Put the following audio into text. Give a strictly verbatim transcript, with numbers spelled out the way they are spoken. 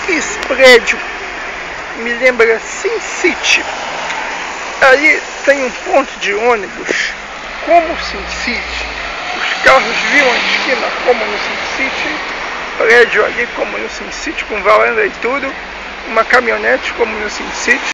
Esse prédio me lembra Sin City. Ali tem um ponto de ônibus, como o Sin City. Os carros viram a esquina como no Sin City, prédio ali como no Sin City, com varanda e tudo, uma caminhonete como no Sin City.